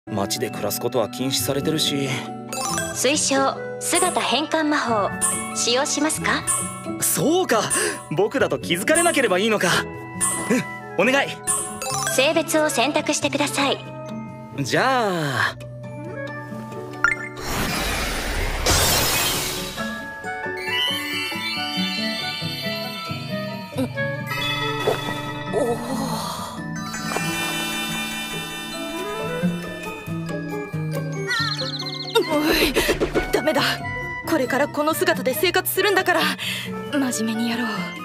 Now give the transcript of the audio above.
街で暮らすことは禁止されてるし。 推奨姿変換魔法使用しますか？ そうか、僕だと気づかれなければいいのか。うん、お願い。 性別を選択してください。 じゃあダメだ。これからこの姿で生活するんだから真面目にやろう。